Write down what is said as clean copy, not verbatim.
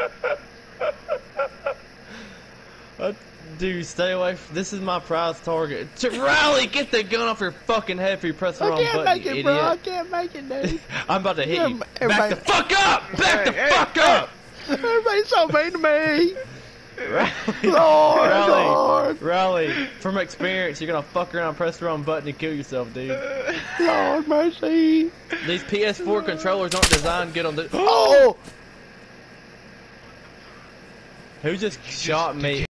Dude, stay away from, this is my prize target. Riley, get the gun off your fucking head if you press the wrong button, I can't make it, idiot. bro. I can't make it, dude. I'm about to hit you. Everybody... Back the fuck up! Back the fuck up! Everybody's so mean to me. Riley, Riley, from experience, you're gonna fuck around, press the wrong button, and kill yourself, dude. Lord mercy. These PS4 controllers aren't designed good on the. Oh! Who just shot me?